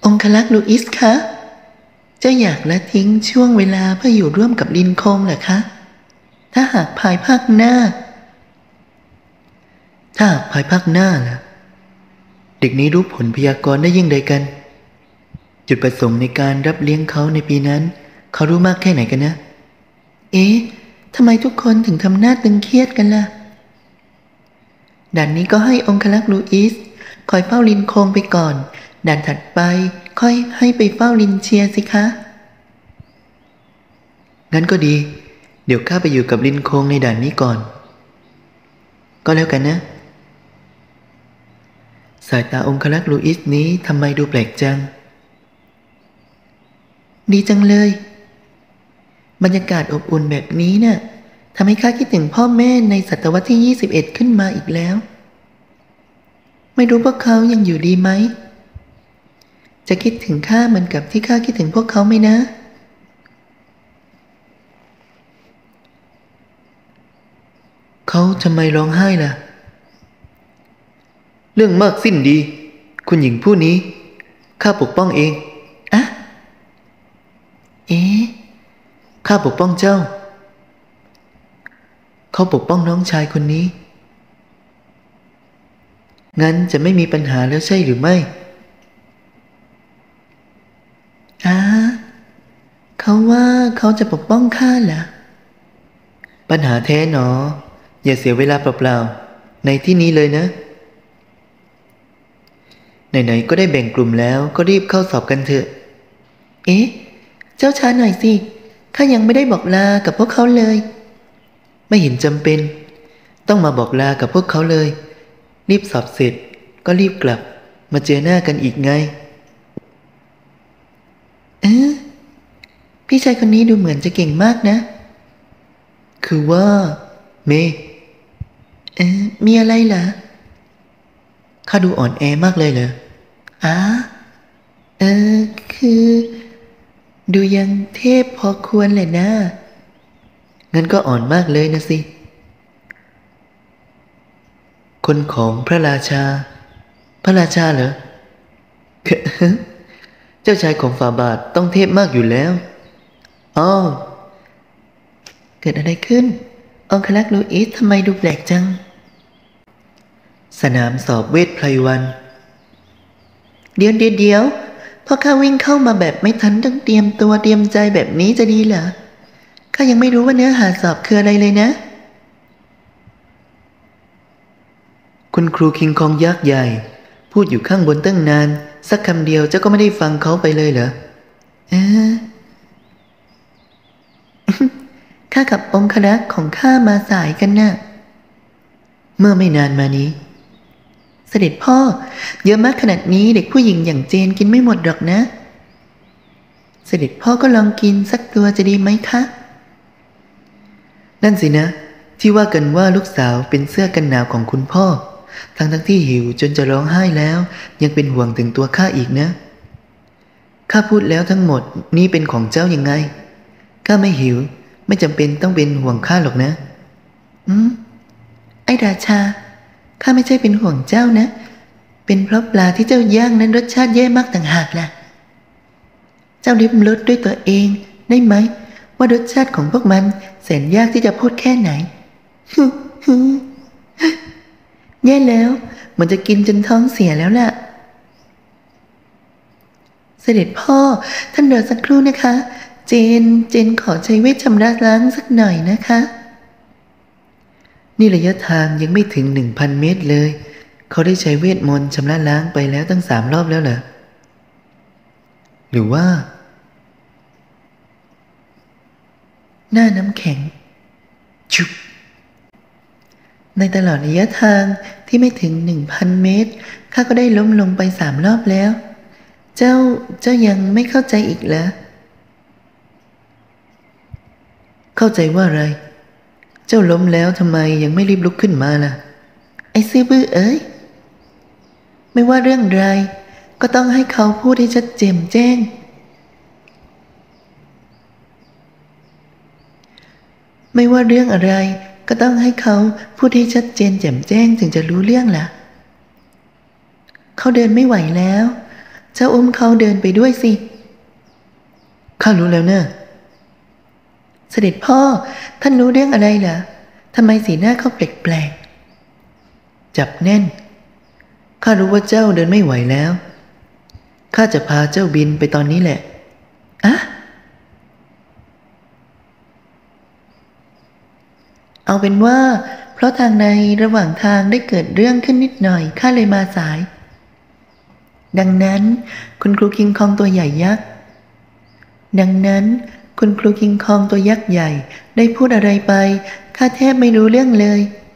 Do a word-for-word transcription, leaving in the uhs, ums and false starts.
องคลักษ์ลูอิสคะเจ้าอยากละทิ้งช่วงเวลาเพื่ออยู่ร่วมกับลินคงเหรอคะถ้าหากภายภาคหน้าถ้าหากภายภาคหน้าล่ะเด็กนี้รู้ผลพยากรณ์ได้ยิ่งใดกันจุดประสงค์ในการรับเลี้ยงเขาในปีนั้นเขารู้มากแค่ไหนกันนะเอ๊ะทำไมทุกคนถึงทำหน้าตึงเครียดกันล่ะด่านนี้ก็ให้องคลักษ์ลูอิสคอยเฝ้าลินคงไปก่อนด่านถัดไปค่อยให้ไปเฝ้าลินเชียสิคะงั้นก็ดีเดี๋ยวข้าไปอยู่กับลินคงในด่านนี้ก่อนก็แล้วกันนะสายตาองคลักษ์ลูอิสนี้ทำไมดูแปลกจังดีจังเลยบรรยากาศอบอุ่นแบบนี้น่ะทำให้ข้าคิดถึงพ่อแม่ในศตวรรษที่ยี่สิบเอ็ดขึ้นมาอีกแล้วไม่รู้พวกเขายังอยู่ดีไหมจะคิดถึงข้าเหมือนกับที่ข้าคิดถึงพวกเขาไหมนะเขาทำไมร้องไห้ล่ะเรื่องมากสิ้นดีคุณหญิงผู้นี้ข้าปกป้องเองอะเอ๊ะข้าปกป้องเจ้าเขาปกป้องน้องชายคนนี้งั้นจะไม่มีปัญหาแล้วใช่หรือไม่อ่าเขาว่าเขาจะปกป้องข้าเหรอปัญหาแท้หนออย่าเสียเวลาเปล่าๆในที่นี้เลยนะไหนๆก็ได้แบ่งกลุ่มแล้วก็รีบเข้าสอบกันเถอะเอ๊ะเจ้าช้าหน่อยสิข้ายังไม่ได้บอกลากับพวกเขาเลยไม่เห็นจำเป็นต้องมาบอกลากับพวกเขาเลยรีบสอบเสร็จก็รีบกลับมาเจอหน้ากันอีกไงเอ๊ะพี่ชายคนนี้ดูเหมือนจะเก่งมากนะคือว่าเมเอ๊ะมีอะไรเหรอข้าดูอ่อนแอมากเลยเหรออ๋อเออคือดูยังเทพพอควรเลยนะงั้นก็อ่อนมากเลยนะสิคนของพระราชาพระราชาเหรอ เจ้าชายของฝ่าบาทต้องเทพมากอยู่แล้วอ๋อเกิดอะไรขึ้นองคลักษ์ลูอิสทำไมดูแปลกจังสนามสอบเวทไพรวันเดี๋ยวเดี๋ยวเดี๋ยวพอข้าวิ่งเข้ามาแบบไม่ทันต้องเตรียมตัวเตรียมใจแบบนี้จะดีเหรอข้ายังไม่รู้ว่าเนื้อหาสอบคืออะไรเลยนะคุณครูคิงคองยักษ์ใหญ่พูดอยู่ข้างบนตั้งนานสักคำเดียวเจ้าก็ไม่ได้ฟังเขาไปเลยเหรอเออ ข้ากับองครักษ์ของข้ามาสายกันน่ะเมื่อไม่นานมานี้เสด็จพ่อเยอะมากขนาดนี้เด็กผู้หญิงอย่างเจนกินไม่หมดหรอกนะเสด็จพ่อก็ลองกินสักตัวจะดีไหมคะนั่นสินะที่ว่ากันว่าลูกสาวเป็นเสื้อกันหนาวของคุณพ่อทั้งทั้งที่หิวจนจะร้องไห้แล้วยังเป็นห่วงถึงตัวข้าอีกนะข้าพูดแล้วทั้งหมดนี่เป็นของเจ้ายังไงข้าไม่หิวไม่จำเป็นต้องเป็นห่วงข้าหรอกนะอืมไอ้ราชาข้าไม่ใช่เป็นห่วงเจ้านะเป็นเพราะปลาที่เจ้าย่างนั้นรสชาติแย่มากต่างหากล่ะเจ้าลิ้มรสด้วยตัวเองได้ไหมว่ารสชาติของพวกมันแสนยากที่จะพูดแค่ไหน แย่แล้วมันจะกินจนท้องเสียแล้วล่ะเสด็จพ่อท่านรอสักครู่นะคะเจนเจนขอใช้เวทชำระล้างสักหน่อยนะคะนี่ระยะทางยังไม่ถึงหนึ่งพันเมตรเลยเขาได้ใช้เวทมนต์ชำระล้างไปแล้วตั้งสามรอบแล้วเหรอหรือว่าหน้าน้ำแข็งชุบในตลอดระยะทางที่ไม่ถึงหนึ่งพันเมตรข้าก็ได้ล้มลงไปสามรอบแล้วเจ้าเจ้ายังไม่เข้าใจอีกเหรอเข้าใจว่าอะไรเจ้าล้มแล้วทำไมยังไม่รีบลุกขึ้นมาล่ะไอ้ซื่อบื้อเอ้ยไม่ว่าเรื่องใดก็ต้องให้เขาพูดให้ชัดเจนแจ้งไม่ว่าเรื่องอะไรก็ต้องให้เขาพูดให้ชัดเจนแจ่มแจ้งถึงจะรู้เรื่องล่ะเขาเดินไม่ไหวแล้วเจ้าอุ้มเขาเดินไปด้วยสิข้ารู้แล้วเนอะเสด็จพ่อท่านรู้เรื่องอะไรเหรอทำไมสีหน้าเขาแปลกๆจับแน่นข้ารู้ว่าเจ้าเดินไม่ไหวแล้วข้าจะพาเจ้าบินไปตอนนี้แหละอะเอาเป็นว่าเพราะทางในระหว่างทางได้เกิดเรื่องขึ้นนิดหน่อยข้าเลยมาสายดังนั้นคุณครูคิงคองตัวใหญ่ยักษ์ดังนั้นคุณครูคิงคองตัวยักษ์ใหญ่ได้พูดอะไรไปข้าแทบไม่รู้เรื่องเลย